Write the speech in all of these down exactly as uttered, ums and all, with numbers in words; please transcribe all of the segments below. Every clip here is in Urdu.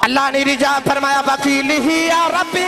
اللہ نے رجا فرمایا وَقِيلِهِ يَا رَبِّ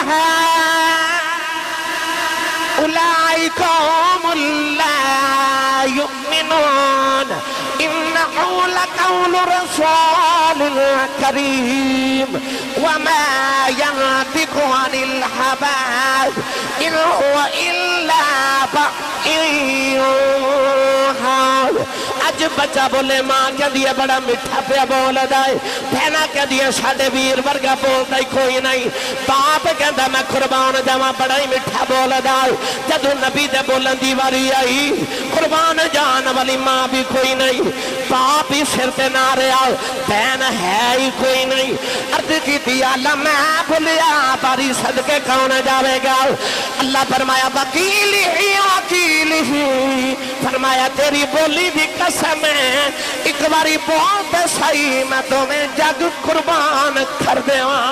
إِنَّهَا أُولَئِكَ هُمُ لَا يُؤْمِنُونَ إِنَّهُ لَقَوْلُ رَسُولٍ كَرِيمٍ وَمَا يَنطِقُ عَنِ الْهَوَىٰ إِنْ هُوَ إِلَّا وَحْيٌ يُوحَىٰ۔ اج بچہ بولے ماں کہہ دیا بڑا مٹھا پیا بول دائے، بہنا کہہ دیا ساڈے ویر ورگا بول دائی کوئی نہیں، باپ کہندا میں قربان جاواں بڑا ہی مٹھا بول دائے۔ جدو نبی دے بولن دی واری آئی قربان جان والی ماں بھی کوئی نہیں، باپ ہی سر تے نہ رہا، بہن ہے ہی کوئی نہیں۔ عرض کی دیا اللہ میں بھولیا باری صدقے کون جاوے گا؟ اللہ فرمایا وکیلہی وکیلہی، فرمایا تیری بولی بھی قسم ہے، ایک باری بہت صحیح میں تمہیں جگ قربان کر دیواں۔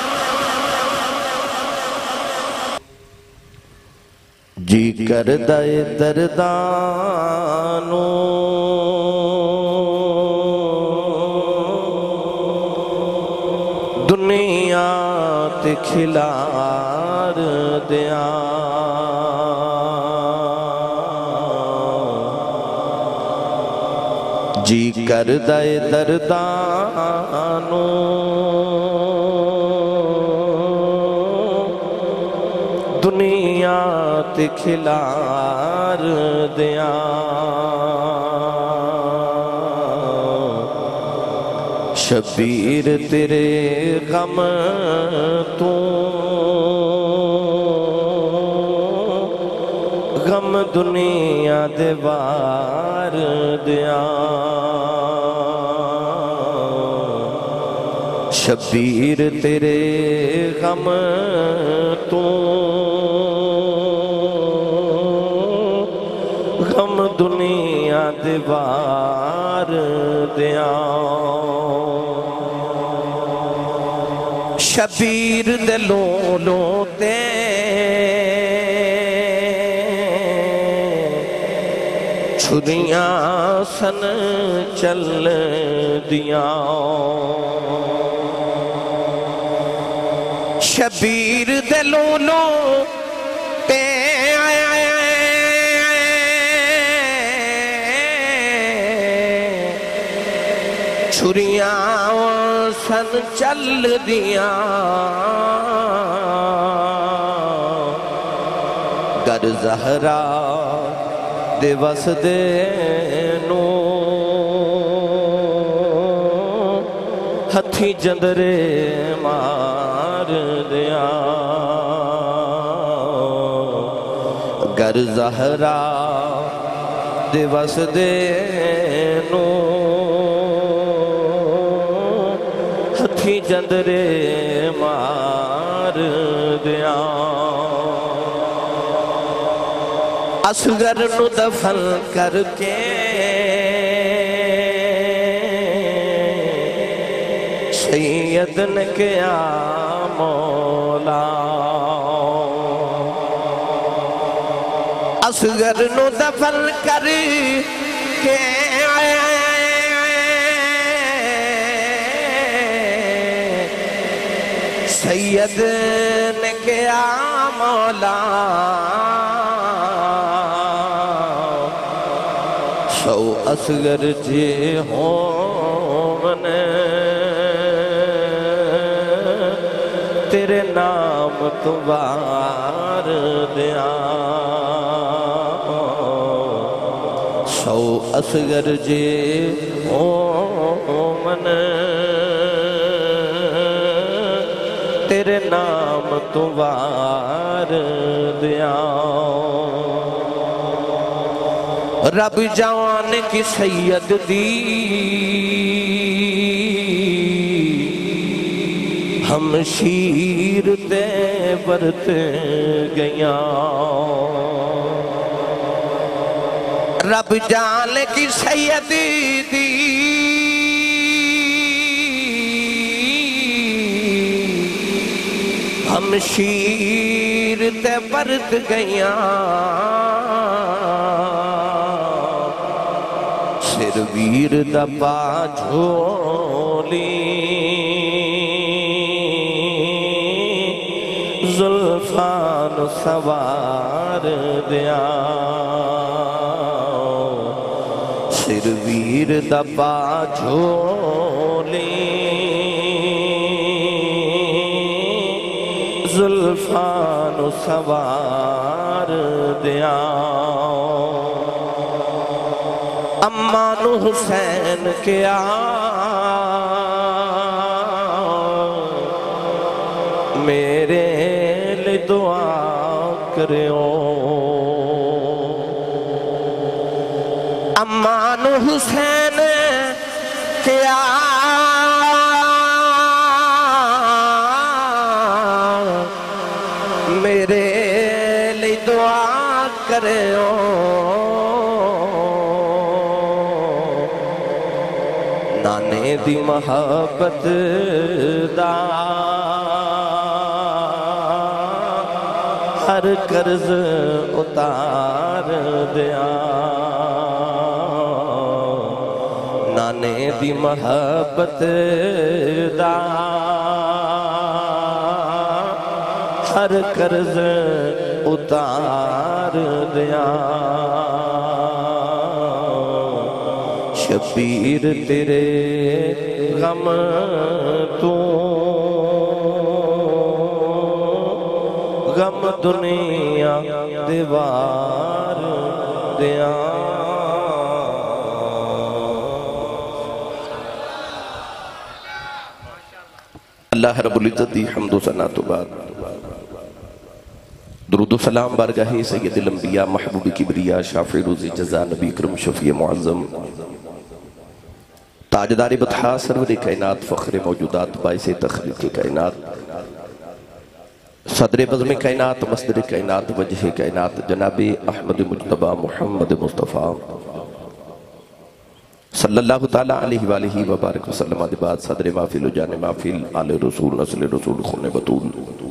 جی کردہ دردانو دنیا تے کھلار دیاں، جی کردہ دردانو دنیا تے کھلار دیاں، شبیر تیرے غم تو غم دنیا دے وار دیاں، شبیر تیرے غم تو غم دنیا دے وار دیاں، شبیر دے لولو تے چھریاں سن چل دیاں، شبیر دے لولو تے چھریاں سن چل دیاں، گر زہرا دے وسدے نو ہتھی جندرے مار دیاں، گر زہرا دے وسدے نو ہتھی جندرے مار دیاں، اصغر نو دفن کر کے سید نے کیا مولا، اصغر نو دفن کر کے سید نے کیا مولا، سو اصغر جی ہوں نے تیرے نام تبار دیاں، سو اصغر جی ہوں نے تیرے نام تبار دیاں، رب جوان کی سید دی ہم شیر تے برت گیاں، رب جان کی سید دی ہم شیر تے برت گیاں، سر ویر دا پا جھولی زلفان سوار دیا سر ویر دبا جھولی زلفان سوار دیا امان حسین کیا میرے لئے دعا کریو امان حسین کیا میرے لئے دعا کریو نانے دی محبت دا ہر قرض اتار دیا نانے دی محبت دا ہر قرض اتار دیا شبیر تیرے غم تو غم دنیا دیوار دیا اللہ رب العزت دی حمد و ثنا تو بعد درود و سلام بارگاہ سید الانبیاء محبوب کبریا شافع روز جزا نبی اکرم شفیع معظم تاجدار بطحا سرور کائنات فخر موجودات باعث تخلیق کائنات صدر بزم کائنات مصدر کائنات وجہ کائنات جناب احمد مجتبہ محمد مصطفیٰ صلی اللہ تعالیٰ علیہ وآلہ وبارک وسلم بعد صدر محفل و جان محفل آل رسول نسل رسول خون بطول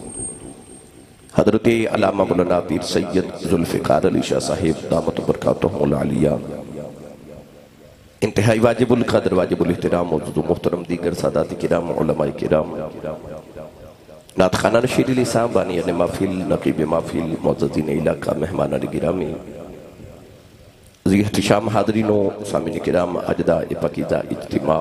حضرت علامہ مولانا پیر سید ذوالفقار علی شاہ صاحب دامت برکاتہ العالیہ انتہائی واجب القدر واجب الاحترام موجود محترم دیگر سادات کرام علماء کرام نات خانہ نشیر لسان بانیان محفل نقیب محفل معززین علاقہ مہمانہ گرامی ذی احتشام حاضرین و سامین کرام اجداء پاکیزہ اجتماع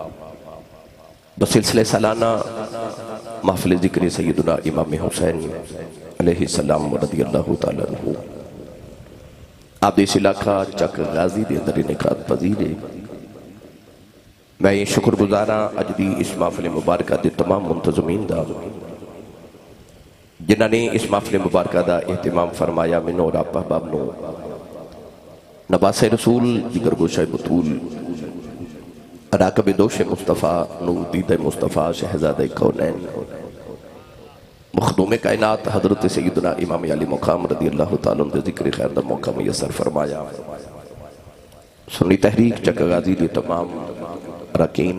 بسلسلہ سالانہ محفل ذکر سیدنا امام حسین علیہ السلام رضی اللہ تعالیٰ عنہ آپ اس علاقہ چک غازی دے اندر انعقاد پذیر ہے میں یہ شکر گزاراں اجدی اس محفل مبارکہ دے تمام منتظمین دا جنہاں نے اس محفل مبارکہ دا اہتمام فرمایا منو اور آپ احباب نو نباس رسول جگر گوشہ بطول راکب دوش مصطفیٰ نو دید مصطفیٰ شہزادہ کونین مخدوم کائنات حضرت سیدنا امام علی مقام رضی اللہ تعالیٰ عنہ ذکر خیر دا موقع میسر فرمایا سنی تحریک چکا غازی دی تمام رکین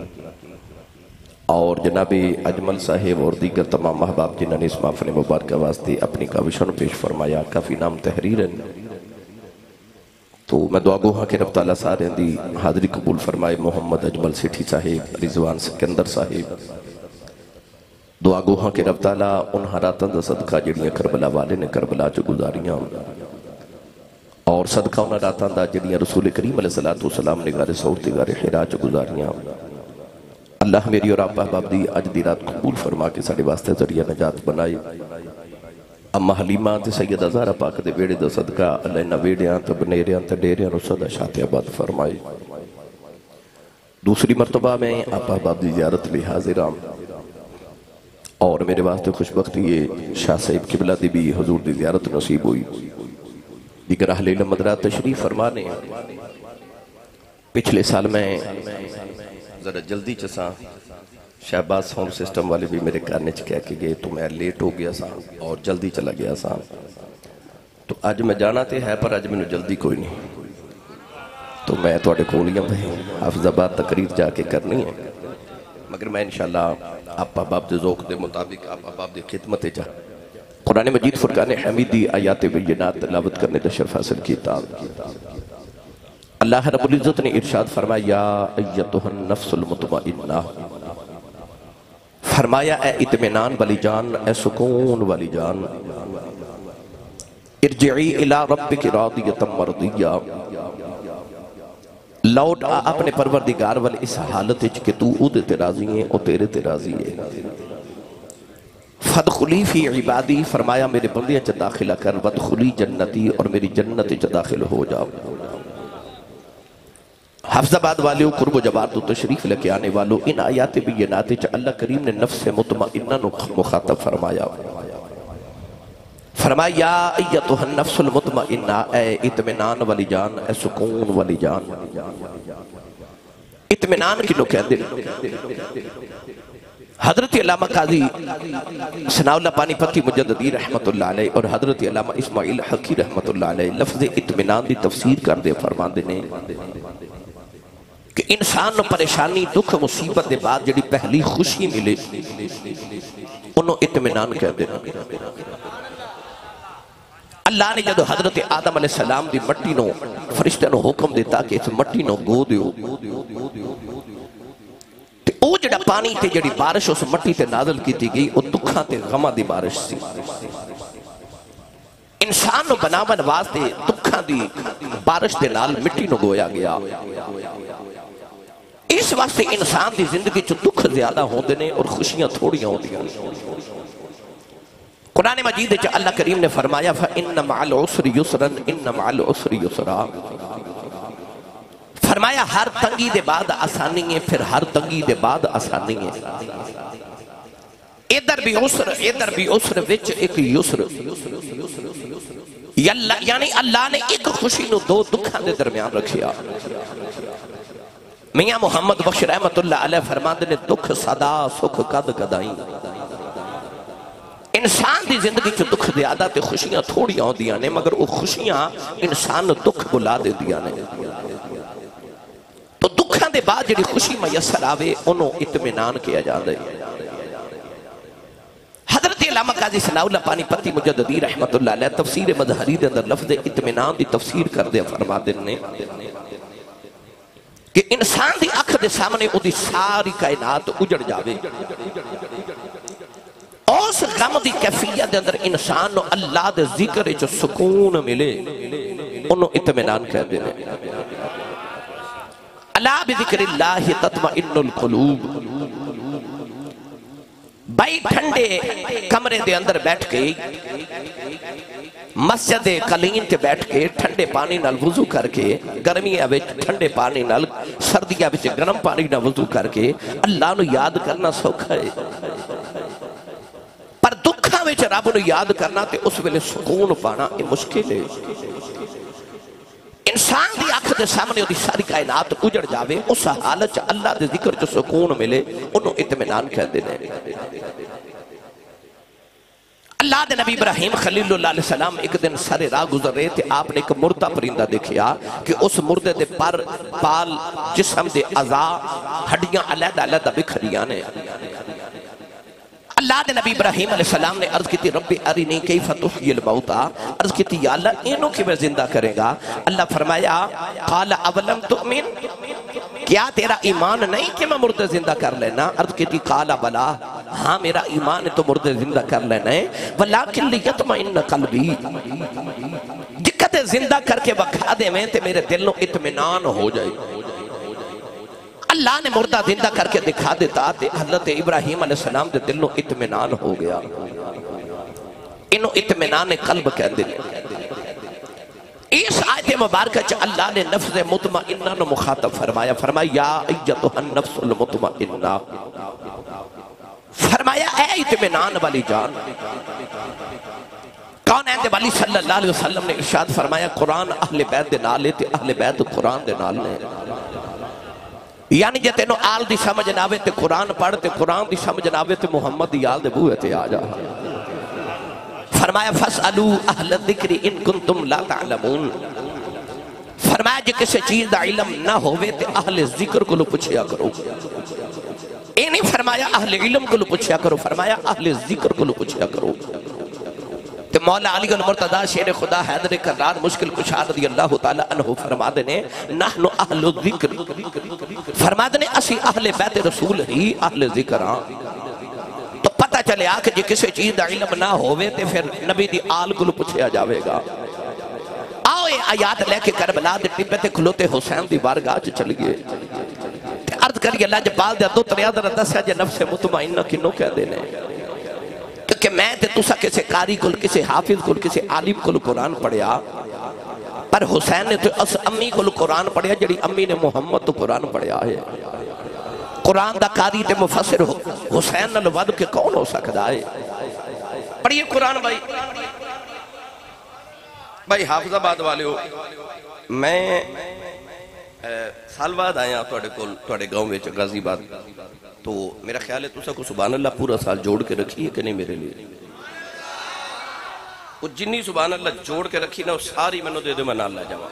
اور جناب اجمل صاحب اور دیگر تمام محباب جنہوں نے اس محفل مبارکہ واسطے اپنی کاوشوں پیش فرمایا کافی نام تحریر ہے تو میں دعا گو ہاں کہ رب تعالیٰ سارے دی حاضری قبول فرمائے محمد اجمل سٹھی صاحب رضوان سکندر صاحب دعا گو ہاں کہ رب تعالیٰ ان حراتاں دا صدقہ جڑیاں کربلا والے نے کربلا جو گزاریاں اور صدقہ ان حراتاں دا جڑیاں رسول کریم علیہ السلام نگار سور تگار حرا جو گزاریاں اللہ میری اور آپ احباب دی اج دی رات قبول فرما کے ساڑے واسطے ذریعہ نجات بنائے اما حلیمہ تے سیدہ زہرا پاک دے بیڑے دا صدقہ اللہ نہ بیڑیاں تے بنیریاں تے ڈیریاں نو صدہ شاہ آباد فرمائے دوسری مرتبہ میں آپ احباب دی زیارت لے حاضرام اور میرے واسطے خوشبختی یہ شاہ صاحب قبلہ دی بھی حضور دی زیارت نصیب ہوئی دیگر اہل علم مدرہ تشریف فرمانے پچھلے سال میں ذرا جلدی چسا شہباز ساؤنڈ سسٹم والے بھی میرے کارنے چھ کہہ کے گئے تو میں لیٹ ہو گیا سا اور جلدی چلا گیا سا تو آج میں جانا تے ہے پر آج میں نے جلدی کوئی نہیں تو میں توڑے کولیاں بھائی حافظ آباد تقریر جا کے کرنی ہے مگر میں انشاءاللہ آپ احباب دے ذوق دے مطابق آپ احباب دے خدمت جا قرآن مجید فرقان حمیدی آیات بینات تلاوت کرنے دا شرف حاصل کیتا اللہ رب العزت نے ارشاد فرمایا یا ایتها النفس المطمئنہ فرمایا اے اطمینان والی جان، اے سکون والی جان، ارجعی الی ربک راضیۃ مرضیہ، لوٹ آ اپنے پروردگار والے اس حالت وچ کہ تو او دے تے راضی ہے، او تیرے تے راضی ہے۔ فادخلی فی عبادی، فرمایا میرے بندے چ داخلہ کر، وادخلی جنتی، اور میری جنت چ داخل ہو جاؤ۔ حفظ آباد والے قرب و جوار تو تشریف لے کے آنے والو، ان آیات بینات چ اللہ کریم نے نفس مطمئنہ نو مخاطب فرمایا، فرمایا یا ایتھا النفس المطمئنہ، اے اطمینان والی جان، اے سکون والی جان۔ اطمینان کی لو کہہ دے، حضرت علامہ قاضی ثناء اللہ پانی پتی مجددی رحمت اللہ علیہ اور حضرت علامہ اسماعیل حقی رحمت اللہ علیہ لفظ اطمینان دی تفسیر کر دے فرما دینے کہ انسان نو پریشانی دکھ مصیبت دے بعد جڑی پہلی خوشی ملے انہوں اطمینان کہہ دینا۔ اللہ نے جدو حضرت آدم علیہ السلام دی مٹی نو فرشتہ نو حکم دیتا کہ اس مٹی نو گو دیو، تے او جڑا پانی تے جڑی بارش اس مٹی تے نازل کی تھی گئی او دکھاں تے غمہ دی بارش سی۔ انسان نو بناون واسطے دکھاں دی بارش دے نال مٹی نو گویا گیا۔ اس واسطے انسان دی زندگی چو دکھ زیادہ ہوندے نے اور خوشیاں تھوڑیاں ہوندی ہیں۔ قرآن مجید چا اللہ کریم نے فرمایا فَإِنَّ مَعَ الْعُسْرِ يُسْرًا إِنَّ مَعَ الْعُسْرِ يُسْرًا، فرمایا ہر تنگی دے بعد آسانی ہے، پھر ہر تنگی دے بعد آسانی ہے۔ ادھر بھی عسر ادھر بھی عسر وچ ایک یسر، یعنی اللہ نے ایک خوشی نو دو دکھاں دے درمیان رکھیا۔ میاں محمد بخش رحمت اللہ علیہ فرماندے نے دکھ صدا سکھ قد قدائیں، انسان دی زندگی چو دکھ زیادہ تے خوشیاں تھوڑیاں ہوں دیاں نے، مگر وہ خوشیاں انسان دکھ بلا دے دیاں نے۔ تو دکھاں دے بعد جڑی خوشی میسر آوے انہوں اطمینان کیا جاندے۔ حضرت علامہ قاضی ثناء اللہ پانی پتی مجددی رحمت اللہ علیہ تفسیر مظہری دے اندر لفظ اطمینان دی تفسیر کر دے فرما دینے کہ انسان دی اکھ دے سامنے او دی ساری کائنات اجڑ جاوے، اس غم دی کیفیت دے اندر انسان نو اللہ دے ذکر جو سکون ملے انہوں اطمینان کہہ دے رہے۔ اللہ بذکر اللہ تطمئن القلوب، بھائی ٹھنڈے کمرے دے اندر بیٹھ کے مسجد قلین تے بیٹھ کے ٹھنڈے پانی نال وضو کر کے، گرمیاں وچ ٹھنڈے پانی نال، سردیاں وچ گرم پانی نال وضو کر کے اللہ نو یاد کرنا سوکھا ہے، پر دکھاں وچ رب نو یاد کرنا تے اس ویلے سکون پانا یہ مشکل ہے۔ انسان دی آنکھ دے سامنے دی ساری کائنات اجڑ جاوے، اس حالت اللہ دے ذکر جو سکون ملے انہوں اطمینان کہہ دینے۔ اللہ دے نبی ابراہیم خلیل اللہ علیہ السلام ایک دن سارے راہ گزر رہے تھے، آپ نے ایک مردہ پرندہ دیکھیا کہ اس مردے دے پر پال جسم دے اعضاء ہڈیاں علیحدہ علیحدہ بکھریاں نے۔ اللہ دے نبی ابراہیم علیہ السلام نے عرض کی تھی رب ارنی کیف تحیی الموتى، عرض کی تھی یا اللہ انہوں کی میں زندہ کرے گا۔ اللہ فرمایا قال اولم تؤمن، کیا تیرا ایمان نہیں کہ میں مردے زندہ کر لینا؟ عرض کی تھی قال بلا، ہاں میرا ایمان ہے تو مردے زندہ کر لینا ہے، ولیکن لیطمئن قلبی، دقت زندہ کر کے بکھا دے میں تے میرے دل نو اطمینان ہو جائے۔ اللہ نے مردہ زندہ کر کے دکھا دیتا تے حضرت ابراہیم علیہ السلام دے دل نو اطمینان ہو گیا۔ انہوں اطمینان قلب کہہ دے۔ اس آیت مبارکہ چا اللہ نے نفس مطمئنہ نو مخاطب فرمایا، فرمایا یا ایتھا النفس المطمئنہ، فرمایا اے اطمینان والی جان۔ کون ہے والی صلی اللہ علیہ وسلم نے ارشاد فرمایا قرآن اہل بیت دے نالے تے اہل بیت قرآن دے نالے، یعنی جے تینوں آل دی سمجھ ناوے تے قرآن پڑھ تے قرآن دی سمجھ ناوے تے محمد دی آل دے بوئے تے آ جا۔ فرمایا فَاسْأَلُوا أَهْلَ الذِّكْرِ إِن كُنْتُمْ لَا تَعْلَمُونَ، فرمایا جے کسی چیز دا علم نہ ہوئے تے اہل ذکر کو لو پچھیا کرو۔ اے نہیں فرمایا اہل علم کو لو پچھیا کرو، فرمایا اہل ذکر کو لو پچھیا کرو۔ تو مولا علی المرتضی شیر خدا حیدر کرار مشکل کشا رضی اللہ تعالیٰ عنہ فرما دینے نحن اہل الذکر، فرما دینے اسی اہل بیت رسول ہی اہل ذکر ہاں۔ پتہ چلے آ کہ جی کسی چیز دا علم نہ ہوئے تے پھر نبی دی آل کو پوچھیا جاوے گا. آؤ یہ آیات لے کے کربلا دے ٹپے تے کھلوتے حسین دی بارگاہ چ چل گئے. عرض کریے اللہ جبال دے دو تریا در دسیا جے نفس مطمئنہ کنوں کہہ دینے کہ میں تے تسا کسی قاری کل کسی حافظ کل کسی عالم کل قرآن پڑھیا پر حسین نے تو اس امی کل قرآن پڑھیا جڑی امی نے محمد تو قرآن پڑھیا ہے. قرآن دا قاری تے مفسر حسین نال ود کے کون ہو سکتا ہے؟ پڑھیے قرآن بھائی. بھائی حافظ آباد والے ہو میں سال بعد آیا توڑے کول توڑے گاؤں میں غازی آباد تو میرا خیال ہے تسا کو سبحان اللہ پورا سال جوڑ کے رکھی ہے کہ نہیں میرے لیے؟ وہ جنی سبحان اللہ جوڑ کے رکھی نا وہ ساری میں نے دے دے میں نال لے جاؤں.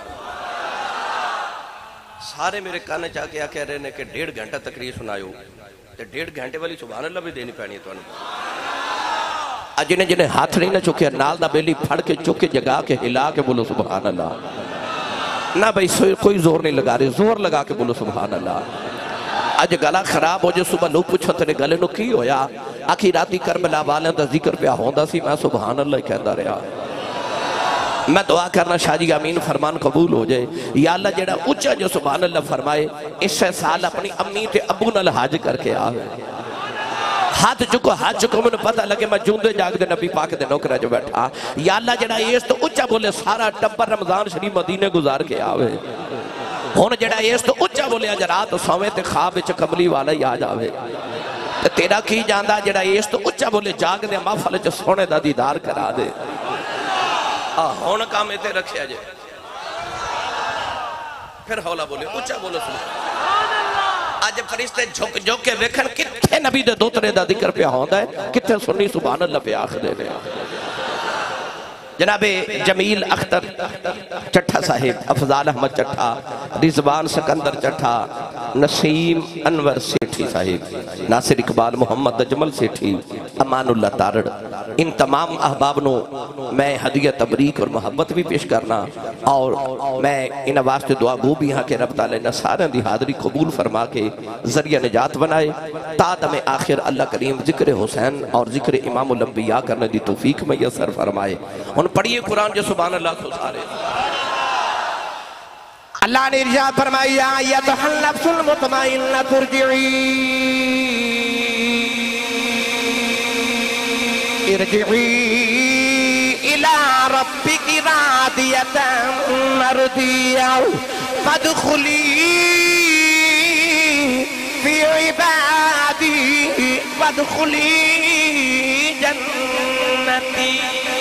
سارے میرے کانے چاہ کے آ کہہ رہے ہیں کہ ڈیڑھ گھنٹہ تقریر سنائے ہو تو ڈیڑھ گھنٹے والی سبحان اللہ بھی دینی پہنی ہے تو انہوں جنہیں جنہیں ہاتھ نہیں نہ چکے نال دا بیلی پھڑ کے چکے جگا کے ہلا کے بولو سبحان اللہ. نہ بھئی کوئی زور نہیں لگا رہے زور لگا کے بولو سبحان اللہ. آج گلا خراب ہو جو صبح لوگ پوچھو تیرے گلے نو کی ہویا آخی راتی کربلا والے دا ذکر پہ ہوندا سی میں سبحان اللہ کہتا رہا. میں دعا کرنا شاہ جی امین فرمان قبول ہو جائے. یا اللہ جڑا اچھا جو سبحان اللہ فرمائے اس سے سال اپنی امی تے ابو نال حج کر کے آوے. ہاتھ چکو ہاتھ چکو میں نے پتہ لگے میں جوندے جاگ دے نبی پاک دے نوکرہ جو بیٹھا. یا اللہ جڑا اس تو اچھا بولے سارا ٹبر رمضان شریف مدینے گزار کے آوے. ہون جڑا اس تو اچھا بولے اج رات سویں تے خواب وچ کملی والا ہی آ جاوے. تے تیرا کی جاندا جڑا اس تو اچھا بولے جاگ دے محفل وچ سونے دا دیدار کرا دے. ہون کام تے رکھیا جائے پھر حولا بولے اچھا بولو سبحان. آج فرشتے جھک جھک کے ویکھن کتھے نبی دے دوترے دا ذکر پہ ہوندا ہے کتھے سنی سبحان اللہ پہ آخ دے رہے. جناب جمیل اختر چٹھا صاحب افضال احمد چٹھا رضوان سکندر چٹھا نسیم انور سیٹھی صاحب ناصر اقبال محمد اجمل سیٹھی امان اللہ تارڑ ان تمام احباب نو میں ہدیہ تبریک اور محبت بھی پیش کرنا اور میں ان واسطے دعا گو بھی ہاں کہ رب تعالیٰ نے سارے دی حاضری قبول فرما کے ذریعہ نجات بنائے تا دم آخر اللہ کریم ذکر حسین اور ذکر امام الانبیاء کرنے دی توفیق میسر فرمائے. ان پڑھیے قرآن جو سبحان اللہ کو سارے. اللہ نے ارشاد فرمایا ایتھا النفس المطمئنہ ترجعی ارجعی الى ربک راضیۃ مرضیہ فادخلی فی عبادی وادخلی جنتی.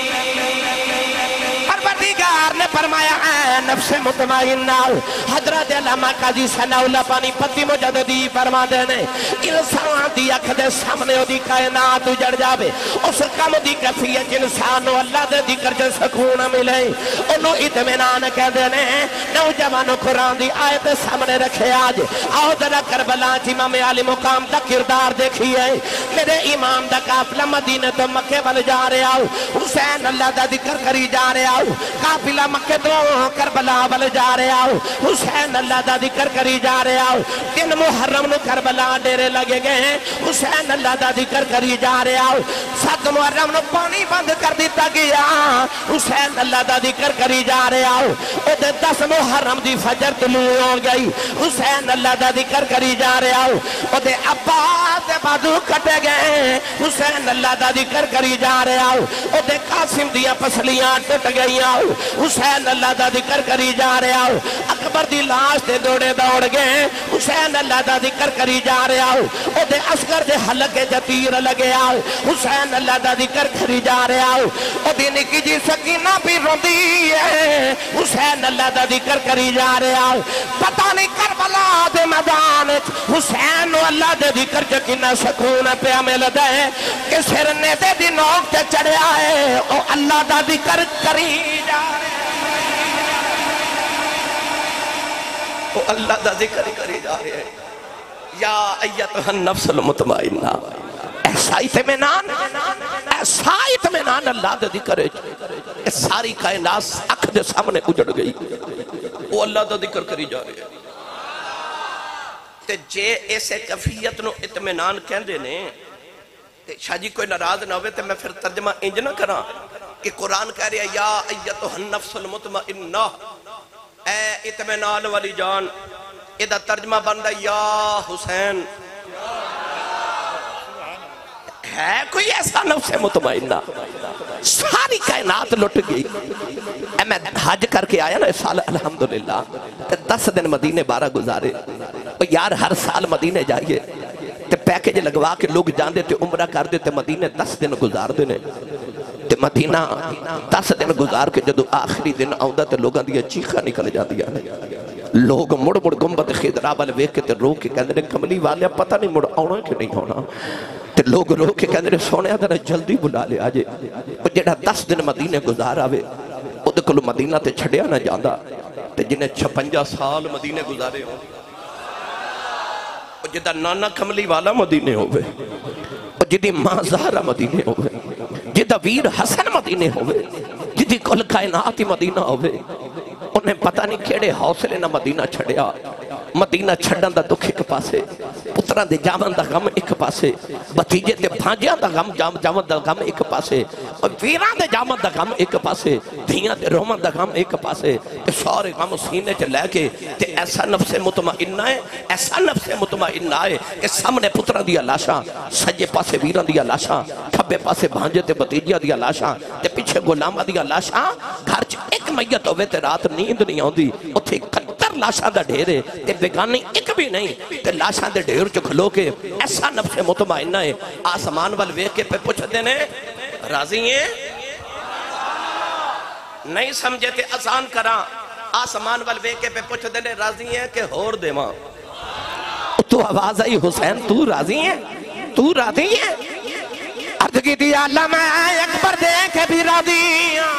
نے فرمایا اے نفس مطمئنہ حضرت علامہ قاضی ثناء اللہ پانی پتی مجددی فرما دینے انسان دی اکھ دے سامنے ہو دی کائنات اجڑ جاوے اس کم دی کفیت انسان و اللہ دے ذکر جو سکون ملے انہوں اطمینان کہہ دینے نوجوانوں قرآن دی آیت سامنے رکھے آج آؤ ذرا کربلا امام علی مقام دا کردار دیکھیے میرے امام دا قافلہ مدینہ تو مکے وال جا رہے آؤ حسین اللہ دا ذکر کری جا رہے آؤ قافلہ مکہ تو کربلا وال جا رہے آؤ حسین اللہ دا ذکر کری جا رہے آؤ تین محرم نو کربلا ڈیرے لگے گئے حسین اللہ دا ذکر کری جا رہے آؤ سات محرم نو پانی بند کر دیتا گیا حسین اللہ دا ذکر کری جا رہے آؤ او دے دس محرم دی فجر طلوع ہو گئی حسین اللہ دا ذکر کری جا رہے آؤ او دے عباس دے بازو کٹے گئے حسین اللہ دا ذکر کری جا رہے آؤ او دے قاسم دیا پسلیاں ٹٹ گئی آؤ حسین اللہ دا ذکر کری جا رہے آؤ اکبر دی لاش تے دوڑے دوڑ گئے حسین اللہ دا ذکر کری جا رہے آؤ او دے عسکر دے حلقے جتیر لگے آؤ حسین اللہ دا ذکر کری جا رہے آؤ او دی نکی جی سکینہ بھی روندی ہے حسین اللہ دا ذکر کری جا رہے آؤ پتہ نہیں کربلا دے میدان حسین اللہ دے ذکر چکینہ سکون پہ عمل دے کہ سرنے دے دی نوک تے چڑھے آئے او اللہ دا ذکر کری جا رہے او اللہ دا ذکر کری جا رہے ہیں. یا ایتھا النفس المطمئنہ ایسا اطمینان ایسا اطمینان اللہ دا ذکر ہے ساری کائنات اکھ دے سامنے اجڑ گئی او اللہ دا ذکر کری جا رہے ہیں. تے جے ایسے کفیت نو اطمینان کہندے نے شاہ جی کوئی ناراض نہ ہوئے تو میں پھر ترجمہ انج نہ کرا کہ قرآن کہہ رہا ہے یا ایتھا النفس المطمئنہ، اے اطمینان والی جان، ادھا ترجمہ بندہ یا حسین، ہے کوئی ایسا نفس مطمئنہ؟ ساری کائنات لٹ گئی۔ اے میں حج کر کے آیا نا اس سال الحمدللہ، دس دن مدینے بارہ گزارے، یار ہر سال مدینے جائیے تے پیکج لگوا کے لوگ جان دیتے عمرہ کر دیتے مدینے دس دن گزار دینے تے مدینہ دس دن گزار کے جدو آخری دن آؤں تے لوگاں دیا چیخہ نکل جا دیا لوگ مڑ مڑ گمبت خیدرہ والے ویک کے تے رو کے کہندے کملی والے پتہ نہیں مڑ آنا کہ نہیں ہونا تے لوگ رو کے کہندے سونے آدھا جلدی بلا لے آجے جڑا دس دن مدینے گزار آوے او دے کلو مدینہ تے چھڑیا نہ جاندہ تے جنہیں چھپنجا سال مدینے گزارے ہوں جدہ نانا کملی والا مدینے ہوئے جدی ماں زہرہ مدینے ہوئے جدہ ویر حسن مدینے ہوئے جدی کل کائناتی مدینہ ہوئے انہیں پتہ نہیں کیڑے حوصلے نہ مدینہ چھڑیا مدینہ چھڑن دا دکھ ایک پاسے پتران دے جامن دا غم ایک پاسے بتیجے دے بھانجیاں دا غم جامن دا غم ایک پاسے اور ویران دے جامن دا غم ایک پاسے دھیاں دے رومن دا غم ایک پاسے تے سارے غم سینے چ لے کے تے ایسا نفس مطمئنہ ہے ایسا نفس مطمئنہ ہے کہ سامنے پتران دیا لاشاں سجے پاسے ویران دیا لاشاں کھبے پاسے بھانجے تے بتیجیاں دیا لاشاں تے پیچھے غلامہ دیا لاشاں گھر چ ایک میت ہوئے تے رات نیند نہیں ہوندی اتھے قطر لاشاں دا ڈھیرے تے بیگانی ایک بھی نہیں تے لاشاں دے ڈھیر چ کھلو کے ایسا نفس مطمئنہ ہے آسمان وال ویکھ کے پہ پوچھ دینے راضی ہیں نہیں سمجھے تے آسان کراں آسمان وال ویکھ کے پہ پوچھ دینے راضی ہیں کہ ہور دے ماں تو آواز آئی حسین تو راضی ہیں تو راضی ہیں عرض کی دی اللہ میں اکبر دیکھے بھی راضی ہیں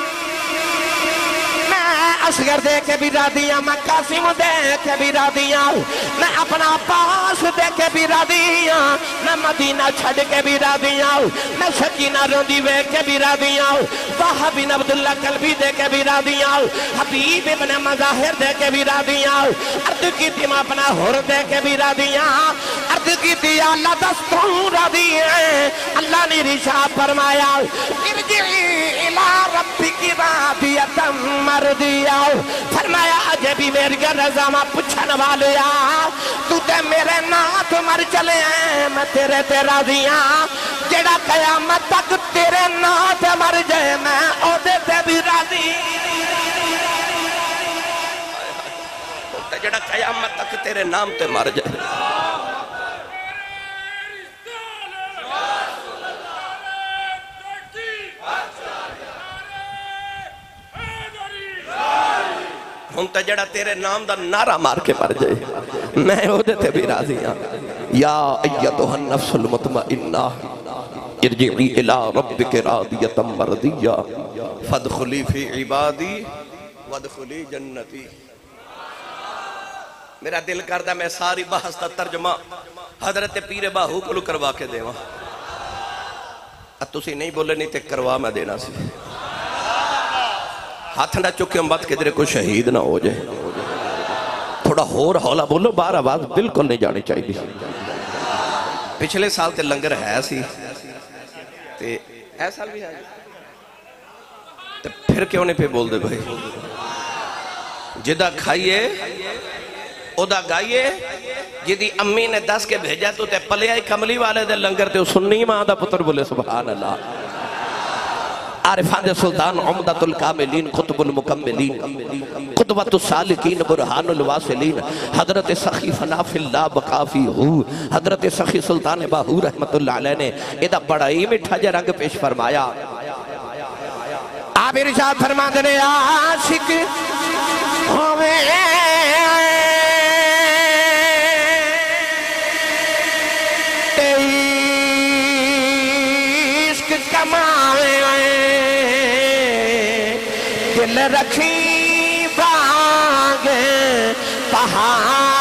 اصغر دے کے بھی راضی ہوں میں قاسم دے کے بھی راضی ہوں میں اپنا پاس دے کے بھی راضی ہوں میں مدینہ چھڑ کے بھی راضی ہوں میں سکینہ روندی وے کے بھی راضی ہوں وہاں بن عبداللہ قلبی دے کے بھی راضی ہوں حبیب ابن مظاہر دے کے بھی راضی ہوں عرض کی تھی میں اپنا حر دے کے بھی راضی ہوں عرض کی تھی اللہ دستوں راضی ہیں اللہ نے رشاد فرمایا ارجعی الى ربک راضیۃ مرضیہ فرمایا آجے بھی میری رضا میں پچھن والے تو تے میرے نات مر چلے ہیں میں تیرے تے راضی ہاں جڑا قیامت تک تیرے نات مر جائے میں او دے تے بھی راضی جڑا قیامت تک تیرے نام تے مر جائے ہونتا جڑا تیرے نام دا نعرہ مار کے مر جائے میں عہدے تے بھی راضی ہاں یا ایتھا النفس المطمئنہ ارجعی الى ربک راضیۃ مرضیہ فادخلی فی عبادی وادخلی جنتی میرا دل کردہ میں ساری بحث تا ترجمہ حضرت پیر باہو کو کروا کے دے وہاں تسی نہیں بولے نہیں تے کروا میں دینا سی ہاتھ نہ چکے مت کہ درے کوئی شہید نہ ہو جائے تھوڑا ہور ہولا بولو بار آواز بالکل نہیں جانی چاہیے پچھلے سال تے لنگر ہے سی تے اے سال بھی ہے تے پھر کیوں نہیں پہ بول دے بھائی جدہ کھائیے ادا گائیے جدی امی نے دس کے بھیجا تو تے پلے آئی کملی والے دے لنگر تے سننی ماں دا پتر بولے سبحان اللہ عارفان دے سلطان عمدت الکاملین قطب المکملین قطبت السالکین برحان الواسلین حضرت سخی فناف اللہ بقافی ہو حضرت سخی سلطان باہو رحمت اللہ علیہ نے ادھا بڑا ہی مٹھا جے رنگ پیش فرمایا آپ ارشاد فرما دنے عاشق ہوئے عشق کمائے دل رکھی باغ پہاڑا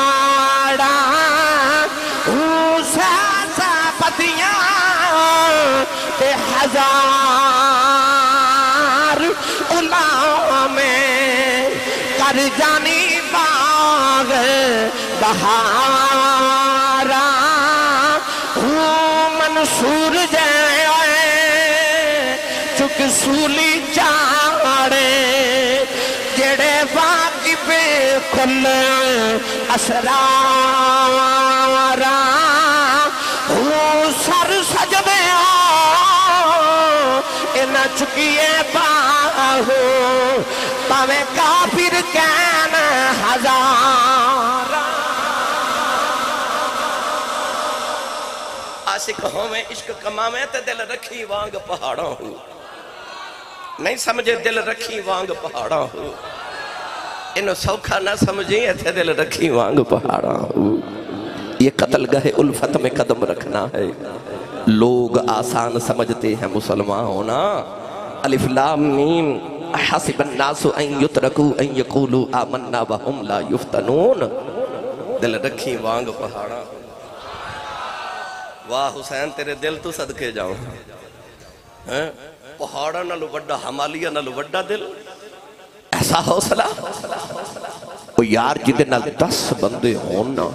اوسا سا پتیاں تے ہزار الاؤں میں کر جانی باغ بہارا من سورج چک سولی چاڑے جڑے واقف کل اسرارا ہوں سر سجدے ان چکیے باہو پاوے کافر کہنا ہزار عاشق ہوئے عشق کماوے تے دل رکھی وانگ پہاڑاں ہو نہیں سمجھے دل رکھی وانگ پہاڑاں ہو انہوں سوکھا نہ سمجھیں تے دل رکھی وانگ پہاڑاں ہو یہ قتل گاہ الفت میں قدم رکھنا ہے لوگ آسان سمجھتے ہیں مسلمان ہونا الف لام میم حسب الناس ان یترکو ان یقولو آمنا وهم لا یفتنون دل رکھی وانگ پہاڑاں ہو واہ حسین تیرے دل تو صدقے جاؤں پہاڑا نالو وڈا حمالیہ نالو وڈا دل ایسا حوصلہ وہ یار جدے نال دس بندے ہونا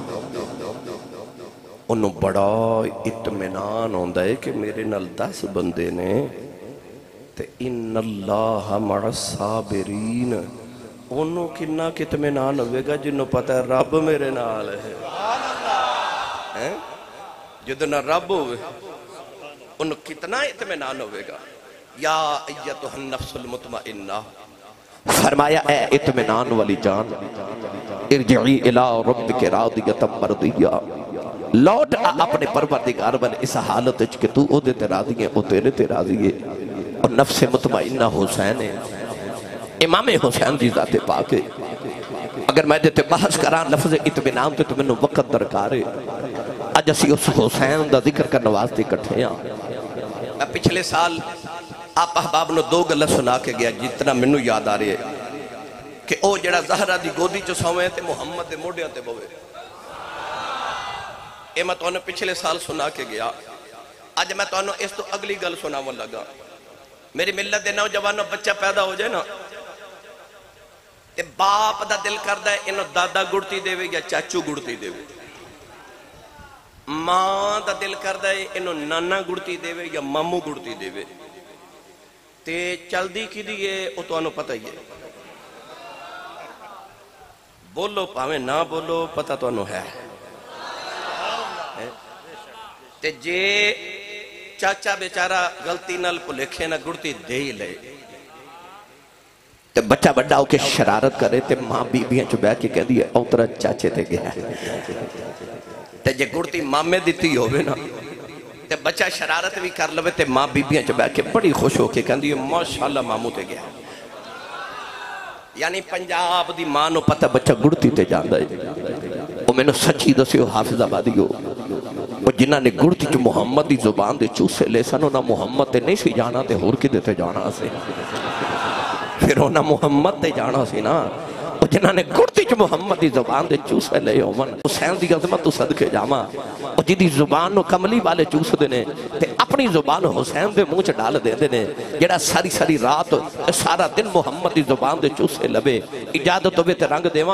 انہوں بڑا اطمینان ہوندہ ہے کہ میرے نال دس بندے نے تے ان اللہ مع الصابرین انہوں کنہ کتمینان ہوئے گا جنہوں پتہ ہے رب میرے نال ہے جدنا رب ہوئے انہوں کتنا اطمینان ہوئے گا یا ایتہ النفس المطمئنہ فرمایا اے اطمینان والی جان ارجعی الى ربک راضیۃ مرضیہ لوٹ اپنے پروردگار بل اس حالت کہ تو او دے تے راضی ہے او تیرے تے راضی ہے اور نفس مطمئنہ حسین ہے امام حسین دی ذات پاک ہے اگر میں دیتے بحث کران لفظ اطمینان تے تو میں نے وقت درکار ہے آج اسی اس حسین دا ذکر کا نوازتے کٹھے ہیں میں پچھلے سال آپ احباب نے دو گلہ سنا کے گیا جتنا منو یاد آ رہی ہے کہ او جڑا زہرہ دی گودی چو سوئے تے محمد دے موڑے آتے بوئے اے میں تو انہوں پچھلے سال سنا کے گیا آج میں تو انہوں اس تو اگلی گل سنا وہ لگا میری ملت دے نوجوانوں بچہ پیدا ہو جائے نا تے باپ دا دل کردہ ہے انہوں دادا گڑتی دے وے یا چاچو گڑتی دے وے ماں دا دل کردہ ہے انہوں نانا گڑتی دے وے یا مامو گڑتی دے وے تے چل دی کی دیئے او تو انہوں پتہ ہی ہے بولو پاویں نہ بولو پتہ تو انہوں ہے تے جے چاچا بیچارہ غلطی نال کو لکھے نہ گڑتی دے ہی لے تے بچہ بڑا ہو کے شرارت کرے تے ماں بی بیاں چو بے کے کہہ دیئے اوترہ چاچے تے گیا تے جے گڑتی مامے دیتی ہوئے نا تے بچہ شرارت بھی کر لوے تے ماں بی بیاں چو بے کے بڑی خوش ہو کے کہہ دیئے ماشاءاللہ مامو تے گیا یعنی پنجاب دی ماں نو پتہ بچہ گڑتی تے جاندہ ہے وہ میں نے سچی دسیو حافظ آبادی ہو وہ جنہ نے گڑتی چو محمد دی زبان دے چوسے لے سنو نہ محمد تے نہیں سی جانا تے ہور کی دیتے جانا سے پھر ہونا محمد تے جانا سی نا وہ جنہ نے گڑتی چو محمد دی زبان دے چوسے لے ہومن حسین دی عظمت تو صدقے جاما وہ جدی زبان نو کملی والے چوس دینے تے اپنی زبان حسین دے منہ چ ڈال دے دینے جڑا ساری ساری رات سارا دن محمد دی زبان دے چوسے لبے اجازت ہوئے تے رنگ دیواں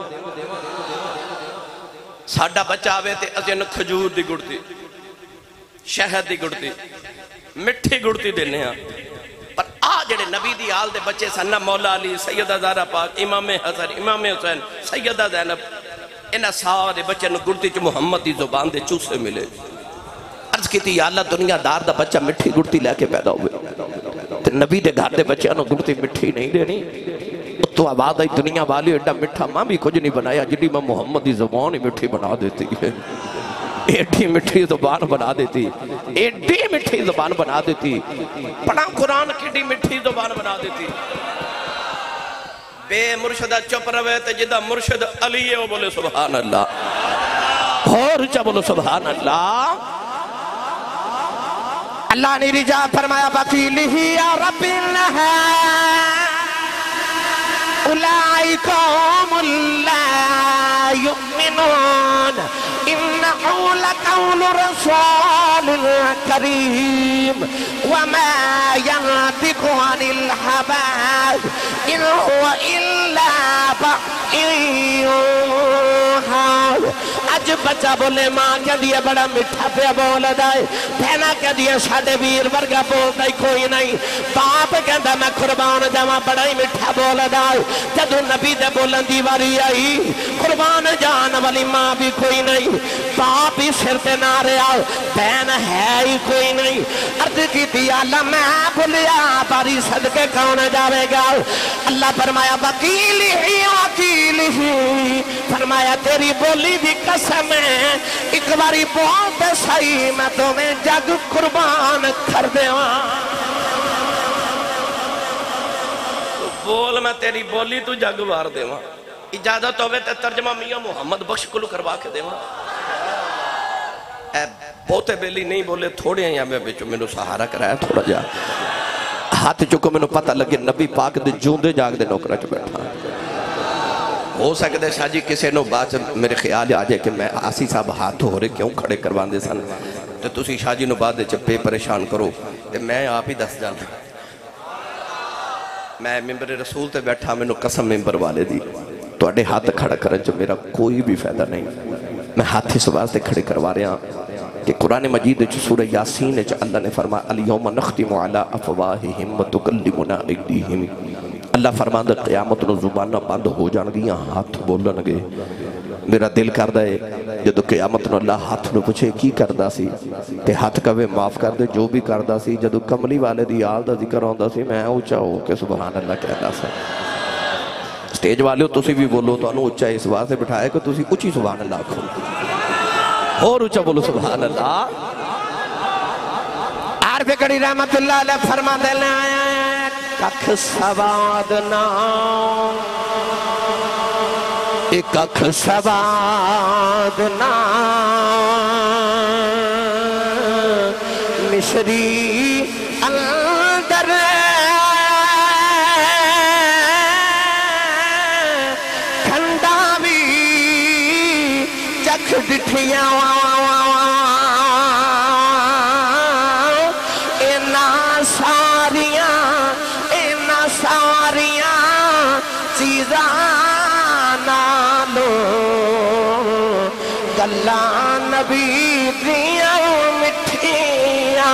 ساڑھا بچہ آوے تے ازین کھجور دی گڑتی شہد دی گڑتی مٹھی گڑتی دینے ہیں پر آج جڑے نبی دی آل دے بچے سنہ مولا علی سیدہ زہرہ پاک امام حسن امام حسین سیدہ زینب انہا سارے بچے نو گڑتی چو محمد دی زبان دے چوسے ملے عرض کی تھی یا اللہ دنیا دار دا بچہ مٹھی گڑتی لے کے پیدا ہوئے تے نبی دے گھر دے بچے نو گڑتی مٹھی نہیں دینی تو آباد آئی دنیا والی ایڈا مٹھا ماں بھی کچھ نہیں بنایا جنہی میں محمد دی زبان ہی مٹھی بنا دیتی ہے ایڈی مٹھی زبان بنا دیتی ایڈی مٹھی زبان بنا دیتی پڑھا قرآن کی مٹھی زبان بنا دیتی بے مرشدہ چپ روے تے جدہ مرشد علی ہے وہ بولے سبحان اللہ اور چا بولو سبحان اللہ اللہ نے رجا فرمایا بَفِيلِهِ يَا رَبِّ اللَّهَ أولئك هم لا يؤمنون إنه لقول رسول كريم وما ينطق عن الهوى إن هو إلا وحي يوحى अज बच्चा बोले मां कहती है बड़ा मिठा पिया बोलदा है, भैना कहती है साडे वीर वर्गा बोलदा ही कोई नहीं, बाप कहता मैं कुर्बान जावां बड़ा ही मिठा बोलदा है। जदों नबी दे बोलन दी वारी आई, कुर्बान जान वाली मां भी कोई नहीं, बाप ही सिर ते ना रहा, बहन है ही कोई नहीं। अर्ज की अल्लाह मैं भुलिया बारी सदके कौन जाएगा। अल्लाह फरमाया वकील ही वकील ही, फरमाया तेरी बोली दी कसम है, एक बारी बोल दे सही मैं तुम्हें जग कुर्बान कर देवा। बोल मैं तेरी बोली तू जग वार देवा। इजाजत होवे ते तर्जमा मियां मुहम्मद बख्श को करवा के देवा। ए बहुते बेली नहीं बोले, थोड़े हैं मैं बिच मैनू सहारा कराया थोड़ा जा हाथ चुको, मैनू पता लगे नबी पाक दे जिउंदे जागदे नौकरा च बैठा। हो सकता शाह जी किसी ने बाद मेरे ख्याल आ जाए कि मैं आसी साहब हाथ हो रहे क्यों खड़े करवाते सन, तो तुसी शाह जी ने बाद पे परेशान करो तो मैं आप ही दस जाना। मैं मिंबर रसूल ते बैठा, मैनू कसम मिंबर वाले दी तुहाडे हाथ खड़ा करन च मेरा कोई भी फायदा नहीं। मैं हाथ इस वास्ते खड़े करवा रहा कि कुरान मजीद च सूरह यासीन च अल्लाह ने फरमाया अल यौम नख्तिमु अला अफवाहिहिम व तुकल्लिमुना अयदीहिम। अल्लाह फरमांदा क़यामत नूं ज़ुबानां बंद हो जाणगियां, हाथ बोलणगे। मेरा दिल करदा है जदों क़यामत नूं अल्लाह हाथ नूं पुछे की करदा सी ते हाथ कवे माफ़ कर दे जो भी करदा सी। जदों कमली वाले दी आल दा जिक्र आउंदा सी मैं उच्चा हो के सुभान अल्लाह कहदा सा। स्टेज वाले तुसी भी बोलो, तुहानूं उच्चा इस वास्ते बिठाया कि तुसी उच्ची सुभान अल्लाह आखो, और उच्चा बोलो सुभान अल्लाह। आरफ़ कड़ी रहमतुल्लाह अलैह फरमांदे ने कख सवाद ना एक कख सवाद ना मिश्री अंदर ठंडा भी चख डिठिया इना सारिया इना सारिया चीज़ा नालो गल्ला नबी दिया मिठिया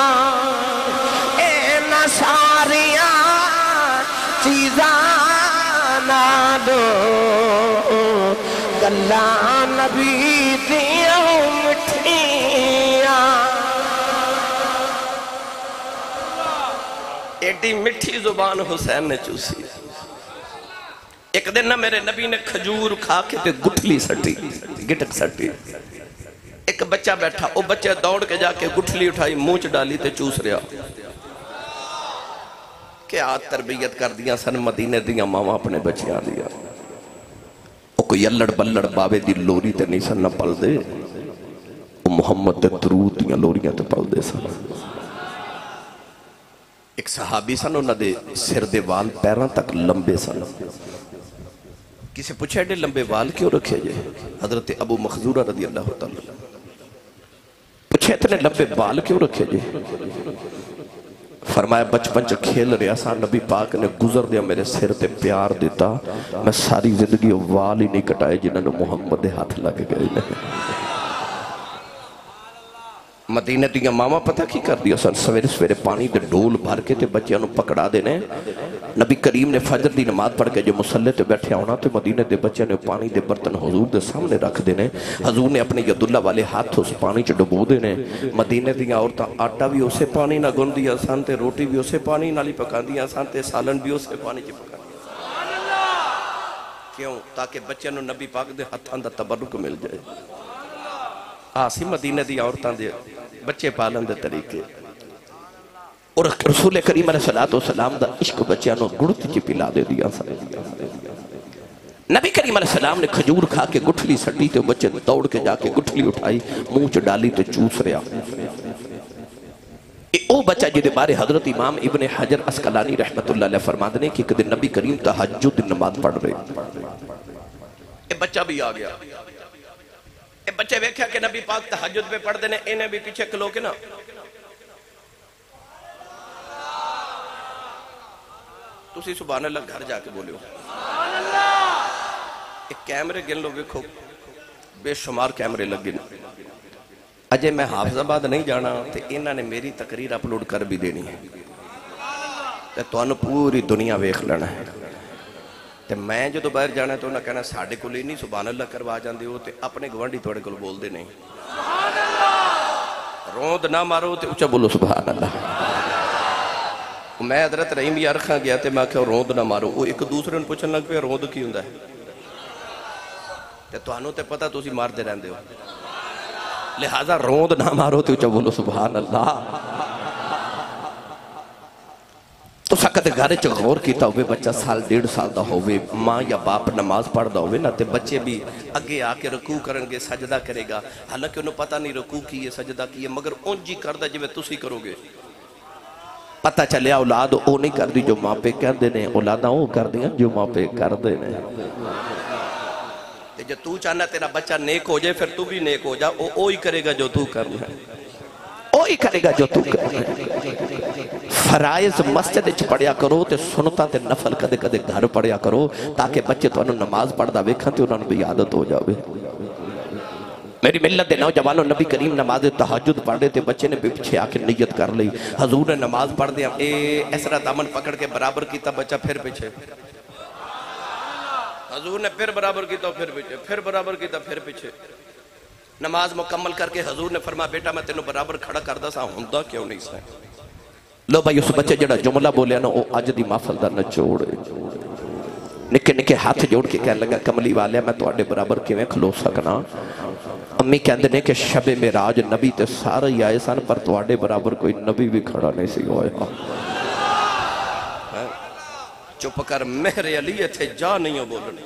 इना सारिया चीज़ा नालो गल्ला नबी दिया मिठिया। एडी मिठी जुबान हुसैन ने चूसी। एक दिन ना मेरे नबी ने खजूर खा के ते गुठली सटी, गिटक सटी। एक बच्चा बैठा, वो बच्चे दौड़ के जाके गुठली उठाई मुंह च डाली ते चूस रहा। क्या तरबियत कर दिया सन मदीने दियां मावां अपने बच्चियां दियां। वो कोई अल्लड़ बल्लड़ बावे दी लोरी ते नहीं सन पलदे, वो मुहम्मद दे दरूद दियां लोरियां ते पलदे सन। एक सहाबी सन, उन्होंने सिर दे वाल पैरों तक लंबे सन। किसी पूछा एडे लंबे वाल क्यों रखे जे? हजरत अबू मखजूरा रदी अल्लाह तआला पूछे इतने लंबे बाल क्यों रखे जे? फरमाया बचपन च खेल रहा सा, नबी पाक ने गुजर दिया मेरे सिर ते प्यार दिता, मैं सारी जिंदगी वाल ही नहीं कटाए जिन्होंने मुहम्मद दे हाथ लग गए। मदीने दियां मावां पता की कर दिया सन, सवेरे सवेरे पानी दे डोल भर के ते बच्चों को पकड़ा देने। नबी करीम ने फजर की नमाज पढ़ के जो मुसल्ले ते बैठे आना तो मदीने के बच्चों ने पानी के बर्तन हजूर के सामने रख देने। हजूर ने अपने यदुल्ला वाले हाथ उस पानी च डुबो देने। मदीने दियां औरतां आटा भी उसे पानी नाल गुनदियां सन ते रोटी भी उसे पानी नाल ही पकांदियां सन ते सालन भी उसे पानी च पकांदियां। क्यों? ताकि बच्चों को नबी पाक के हथां दा तबरुक मिल जाए। आ सी मदीने दी औरतां दे बच्चे पालन दे तरीके। और रसूल करीम अलैहिस्सलातु वस्सलाम दा इश्क बच्चों को गुड़ती च पिला दे दिया। नबी करीम अलैहिस्सलाम ने खजूर खा के गुठली सटी तो बच्चे दौड़ के जाके गुठली उठाई मुंह च डाली तो चूस रहा। ओ बच्चा जिहदे बारे हजरत इमाम इब्ने हजर अस्कलानी रहमतुल्लाह अलैह फरमाते हैं कि एक दिन नबी करीम तहज्जुद दी नमाज पढ़ रहे, ये बच्चा भी आ गया। ये बच्चे वेख्या कि नबी पाक तहज्जुद पे पढ़ते हैं, इन्हें भी पीछे खलो के ना तुसी सुभान अल्लाह घर जाके बोलियो। एक कैमरे गिन लो, वेखो بے شمار کیمرے لگے اجے میں حافظ آباد نہیں جانا تے انہاں نے میری تقریر اپلوڈ کر بھی دینی ہے تے تانوں پوری دنیا ویکھ لینا ہے تے میں جو باہر جانا تو انہاں کہنا ساڈے کول نہیں سبحان اللہ کروا جاندے ہو تے اپنے گوانڈی تواڈے کول بول دے نہیں سبحان اللہ روند نہ مارو تے اونچا بولو سبحان اللہ میں حضرت رحیم یار خاں گیا تے میں کہا روند نہ مارو وہ ایک دوسرے نے پوچھن لگ پیا روند کی ہوندا ہے تے تانوں تے پتہ تسی ماردے رہندے ہو لہذا روند نہ مارو تے اونچا بولو سبحان اللہ تو سکتے گھر چ غور کیتا ہوئے بچہ سال ڈیڑھ سال دا ہوئے ماں یا باپ نماز پڑھ دا ہوئے نہ تے بچے بھی اگے آ کے رکوع کرن گے سجدہ کرے گا حالانکہ انہوں پتہ نہیں رکوع کی ہے سجدہ کی ہے مگر اون جی کردہ جو تسی کرو گے پتہ چلے اولاد او نہیں کر دی جو ماں پہ کر دینے اولاداں او کر دیا جو ماں پہ کر دینے جو تو چاہنا تیرا بچہ نیک ہو جائے پھر تو بھی نیک ہو جا او او ہی کرے گا جو تو کرنا ہے او ہی کرے گا جو تو کرنا ہے فرائض مسجد اچھ پڑھیا کرو تے سنتا تے نفل کدے کدے گھر پڑھیا کرو تاکہ بچے تو انہوں نماز پڑھ دا ویکھاں تے انہوں بھی عادت ہو جاوے میری ملت دے نوجوانوں نبی کریم نماز تہجد پڑھ رہے تھے بچے نے بھی پیچھے آ کے نیت کر لی حضور نے نماز پڑھ دیا اے ایسرا دامن پکڑ کے برابر کیتا بچہ پھر پیچھے حضور نے پھر برابر کیتا پھر پیچھے پھر برابر کیتا پھر پیچھے نماز مکمل کر کے حضور نے فرمایا بیٹا میں تینوں برابر کھڑا کردہ سا ہوندا کیوں نہیں سا لو بھائی اس بچے جڑا جملہ بولیا نا او اج دی محفل دا نچوڑے نکے نکے ہاتھ جوڑ کے کہنے لگا کملی والے میں تو آڈے برابر کیویں کھلو سکنا امی کہندے نے کہ شب معراج نبی تے سارے ہی آئے سن پر تو آڈے برابر کوئی نبی بھی کھڑا نہیں سی ہویا چپ کر مہر علی تھے جا نہیں ہو بولنے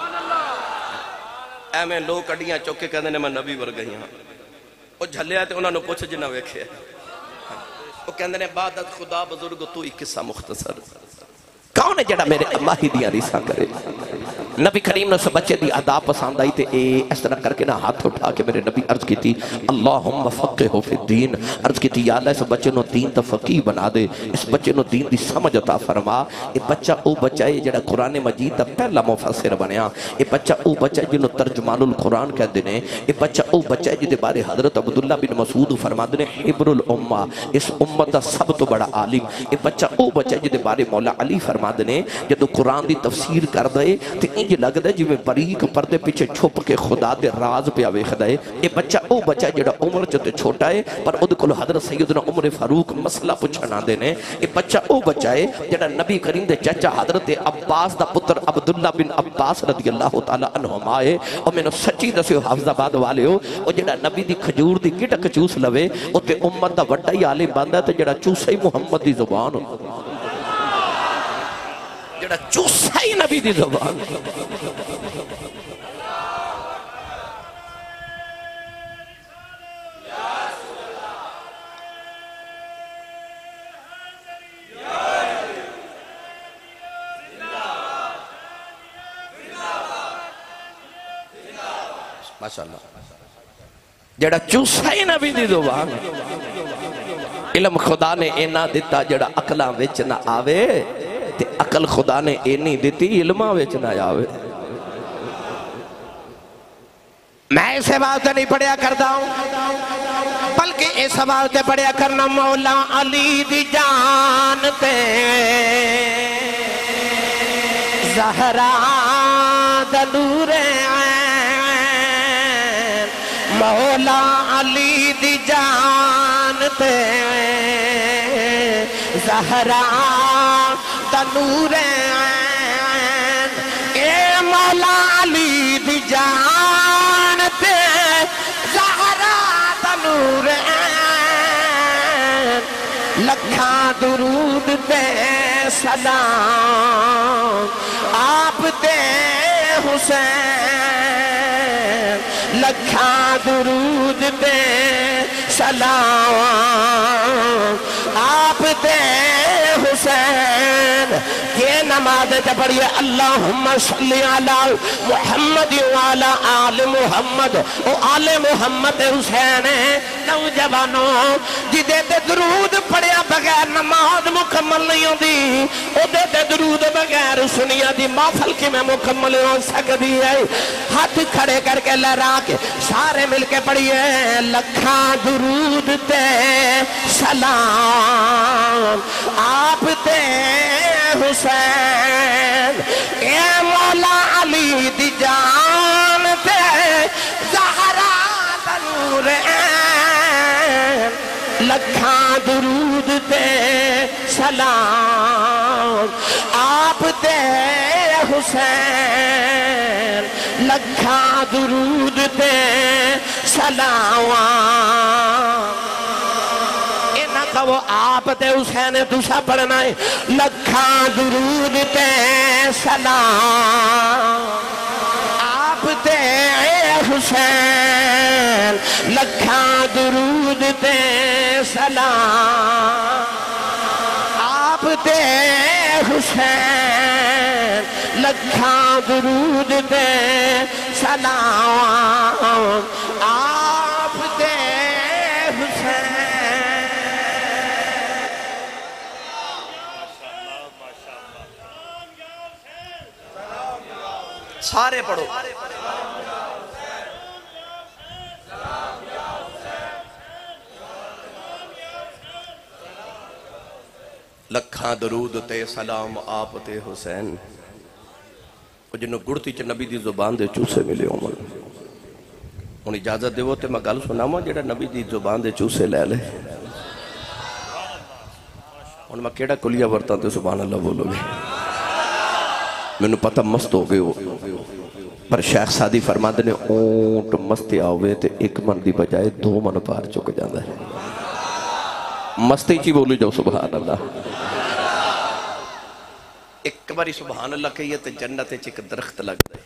اے میں لوگ کڑیاں چوکے کہندے نے میں نبی ور گئی ہاں وہ جھلے آتے انہوں نے پوچھ جنہ ویکھے وہ کہندے نے بعد خدا بزرگ تو ایک قصہ مختصر کون ہے جڑا میرے اللہ ہی دیا ریسا کرے نبی کریم نے اس بچے دی ادا پسند آئی تے اے اس طرح کر کے نہ ہاتھ اٹھا کے میرے نبی عرض کی تھی اللہم فقہ فی الدین عرض کی تھی یا اللہ اس بچے نو دین تا فقیہ بنا دے اس بچے نو دین دی سمجھ عطا فرما اے بچہ او بچہ ہے جڑا قرآن مجید تا پہلا مفسر بنیا اے بچہ او بچہ ہے جنو ترجمان القرآن کہہ دینے اے بچہ او بچہ ہے جدے بارے حضرت عبداللہ بن مسعود فرما دینے حبر الامہ اس امت دا سب تو بڑا عالم اے بچہ او بچہ ہے جدے بارے مولا علی فرما دینے جدو قرآن دی تفسیر کر دے تے انج لگ دے جویں باریک پردے پیچھے چھپ کے خدا دے راز پہ ویکھ دے اے بچہ او بچہ جڑا عمر چ چھوٹا ہے پر اود کول حضرت سیدنا عمر فاروق مسئلہ پوچھن آندے نے اے بچہ او بچہ ہے جڑا نبی کریم دے چچا حضرت عباس دا پتر عبداللہ بن عباس رضی اللہ تعالی عنہما ہے او مینوں سچی دسیو حافظ آباد والے ہو او جڑا نبی دی کھجور دی گٹک چوس لوے او تے امت دا وڈا ہی عالم بندا تے جڑا چوسے محمد دی زبان ہو جڑا چوسا ہی نبی دی زبان ماشاءاللہ جڑا چوسا ہی نبی دی زبان علم خدا نے اینا دیتا جڑا عقلاں وچ نہ آوے تے عقل خدا نے اینی دیتی علماں وچ نہ آوے میں اس سوال تے نہیں پڑھیا کرتا ہوں بلکہ اس سوال تے پڑھیا کرنا مولا علی دی جان تے زہرا دا نور عین مولا علی دی جان تے زہرا دا نور عین اے مولا علی دی جان تے زہرا دا نور عین لکھاں درود تے سلام آپ تے حسین لکھاں درود تے سلام آپ تے حسین یہ نہ نماز تے پڑھیے اللہم صلی علی محمد وعلی آل محمد او آل محمد حسین ہے نوجوانوں جدے تے درود پڑھیا بغیر نماز مکمل نہیں ہوندی او دے تے درود بغیر سنیا دی محفل کی میں مکمل ہو سکتی ہے ہاتھ کھڑے کر کے لہرا کے سارے مل کے پڑھیے لکھاں درود تے سلام آپ تے حسین اے مولا علی دی جان تے زہرا دا نور عین لکھاں درود تے سلام آپ تے حسین لکھاں درود تے سلام وہ آپ تے حسین دوسرا پڑھنا ہے لکھاں درود تے سلام آپ تے حسین لکھاں درود تے سلام آپ تے حسین لکھاں درود تے سلام آپ تے حسین سارے پڑھو لکھاں درود تے سلام آپ تے حسین جنہوں گڑتی چ نبی دی زبان دے چوسے ملے عمر ان اجازت دے وہ تے میں گل سناواں جڑا نبی دی زبان دے چوسے لے لے ان میں کیڑا کلیہ ورتاں تے سبحان اللہ بولو گے میں نے پتہ مست ہو گئے ہو پر شیخ سادی فرماتے نے اونٹ مستی آوے تے ایک من دی بجائے دو من پار چک جاندہ ہے مستی چی بولی جاؤ سبحان اللہ ایک باری سبحان اللہ کہیے تے جنت چک درخت لگ دے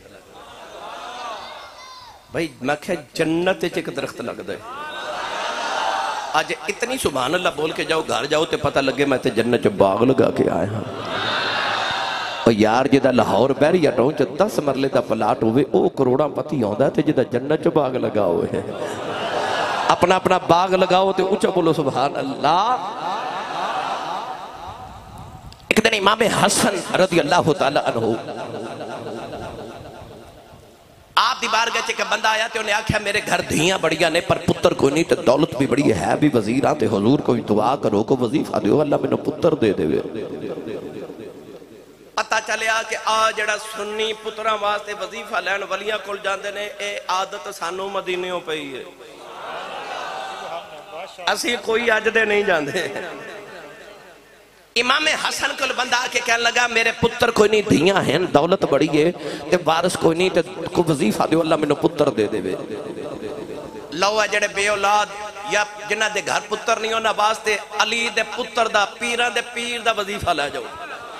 بھائی میں کہا جنت چک درخت لگ دے آج اتنی سبحان اللہ بول کے جاؤ گھر جاؤ تے پتہ لگے میں تے جنت چ باغ لگا کے آئے ہاں اور یار جدہ لاہور بہری اٹھوں چا دس مرلے دا پلاٹ ہوئے او کروڑا پتی ہوندہ تے جدہ جنت چا باغ لگا ہوئے اپنا اپنا باغ لگاؤ تے اونچا بولو سبحان اللہ ایک دن امام حسن رضی اللہ تعالیٰ عنہ آپ دی بارگاہ چکے بندہ آیا تے انہیں آکھا میرے گھر دھیاں بڑیاں نے پر پتر کوئی نہیں تے دولت بھی بڑی ہے بھی وزیر آتے حضور کوئی دعا کرو کو وظیفہ دیو اللہ میں نے پتر دے دے پتہ چلے آ کہ آ جڑا سنی پترہ واسطے وظیفہ لین ولیاں کل جاندے نے اے عادت سانو مدینیوں پہ ہی ہے اسی کوئی آج دے نہیں جاندے امام حسن کل بندہ آکے کہنے لگا میرے پتر کوئی نہیں دھیاں ہیں دولت بڑی ہے تے وارث کوئی نہیں تے کو وظیفہ دیو اللہ میں نے پتر دے دے بے لو ہے جڑے بے اولاد یا جنہ دے گھر پتر نہیں ہونا واسطے علی دے پتر دا پیران دے پیر دا وظیفہ لے جاؤ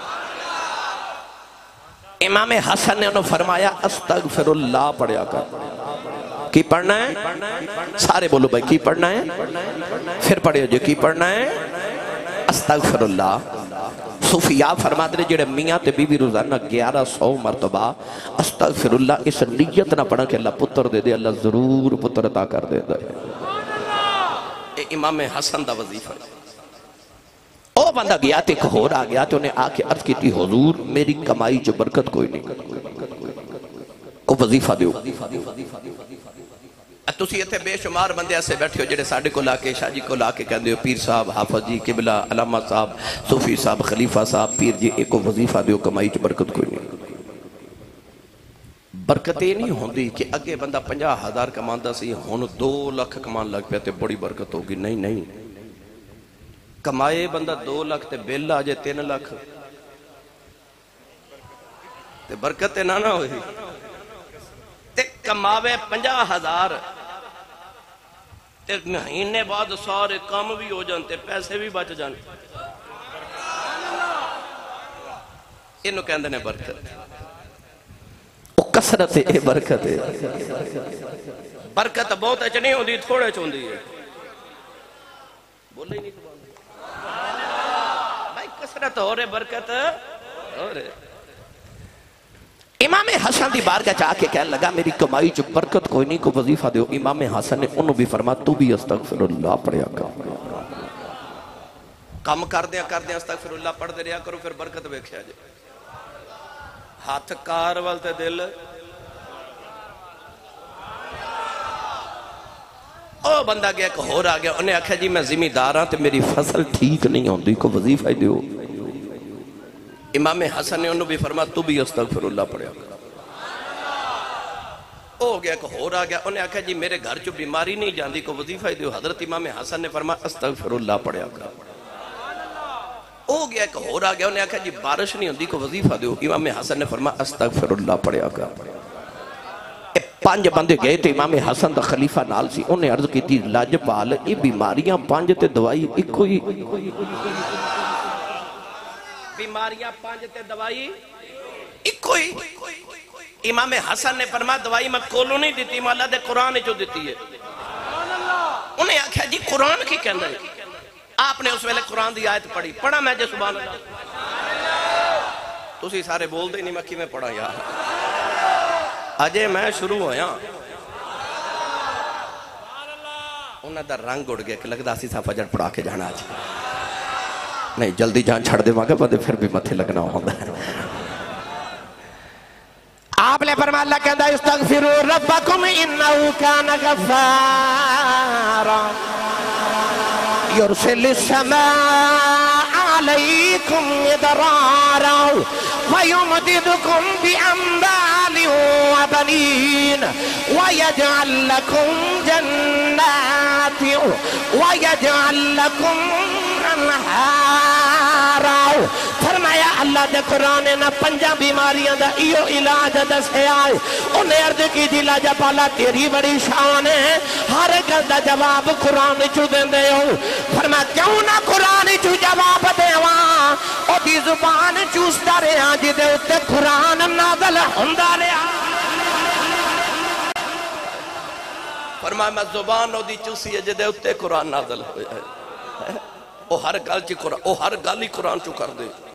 امام حسن نے انہوں فرمایا استغفر اللہ پڑھیا کر کی پڑھنا ہے سارے بولو بھائی کی پڑھنا ہے پھر پڑھے جو کی پڑھنا ہے استغفر اللہ صوفیاء فرماتے ہیں جڑے میاں تے بی بی روزانہ گیارہ سو مرتبہ استغفر اللہ اس نیت نہ پڑھا کہ اللہ پتر دے دے اللہ ضرور پتر عطا کر دے دے اے امام حسن دا وظیفہ او بندہ گیا تے ایک ہور آ گیا تے انہیں آ کے عرض کی تھی حضور میری کمائی جو برکت کوئی نہیں کو وظیفہ دیو تسی یہ تھے بے شمار بندے ایسے بیٹھے ہو جڑے ساڑھے کو لاکے شاہ جی کو لاکے کہندے ہو پیر صاحب حافظ جی قبلہ علامہ صاحب صوفی صاحب خلیفہ صاحب پیر جی ایک کو وظیفہ دیو کمائی جو برکت کوئی نہیں برکتیں نہیں ہوندی کہ اگے بندہ پنجا ہزار کماندہ سی ہون دو لکھ کمان لگ پہ تے بڑی برکت ہوگی نہیں نہیں کمائے بندہ دو لکھ تے بیل آجے تین لکھ تے برکتیں نہ نہ ہوئی تے کماوے پنجا ہزار تے مہینے بعد سارے کام بھی ہو جانتے پیسے بھی بچ جانتے انہوں کہندے نے برکت او کسرت اے برکت ہے برکت بہت اچھ نہیں ہوندی تھوڑے چوندی ہے بولے ہی نہیں تو بھائی کسرت ہو رہے برکت امام حسن دی بارگاہ چاہ کے کہنے لگا میری کمائی جو برکت کوئی نہیں کو وظیفہ دیو. امام حسن نے انہوں بھی فرما تو بھی استغفر اللہ پڑھیا کر کم کر دیا کر دیا استغفر اللہ پڑھ دے رہا کرو پھر برکت بیکھیا جائے. ہاتھ کار والتے دل او بندہ گیا ایک ہو رہا گیا انہیں آکھا جی میں زمیندار ہاں تے میری فصل ٹھیک نہیں ہوندی کو وظیفہ ہی دیو. امام حسن نے انہوں بھی فرما تو بھی استغفر اللہ پڑھیا کر. او گیا ایک ہو رہا گیا انہیں آکھا جی میرے گھر جو بیماری نہیں جاندی کو وظیفہ ہی دیو. حضرت امام حسن نے فرما استغفر اللہ پڑھیا کر. او گیا ایک ہو رہا گیا انہیں آکھا جی بارش نہیں ہوندی کو وظیفہ دیو. امام حسن نے فرما استغفر اللہ پڑھیا کر. پانچ بندے گئے تھے امام حسن دا خلیفہ نال سی. انہیں عرض کی تھی لاجپال یہ بیماریاں پانچ تے دوائی ایک کوئی بیماریاں پانچ تے دوائی ایک کوئی. امام حسن نے فرما دوائی میں کولو نہیں دیتی میں اللہ دے قرآن جو دیتی ہے. انہیں آکھا جی قرآن کی کہنا ہے. آپ نے اس ویلے قرآن دی آیت پڑھی پڑھا میں جے سبحان اللہ تسی سارے بول دے نہیں میں کی میں پڑھا یار اجے میں شروع ہویا انہاں دا رنگ اڑ گیا کہ لگدا سی سا فجر پڑھا کے جانا آج نہیں جلدی جان چھڑ دے مانگا بندے پھر بھی متھے لگنا ہوتا ہے. آپ نے فرمایا اللہ کہندا استغفروا ربکم انہو کان غفارا یرسل السماء علیکم مدرارا ویمددکم بأموال وبنین ویجعل لکم جنات ویجعل لکم انہارا. فرمایا اللہ دے قرآن نہ پنجا بیماریاں دا ایو علاج دسے آئے. انہیں عرض کی دی لاجپالا تیری بڑی شان ہے ہر گل دا جواب قرآن چو دیں دے ہو. فرمایا کیوں نہ قرآن چو جواب دے وہاں او دی زبان چوستا رہا جی دے اتے قرآن نازل ہندہ رہا. فرمایا میں زبان او دی چوسی ہے جی دے اتے قرآن نازل ہوئے ہے. او ہر گل چی قرآن او ہر گل ہی قرآن چو کر دے.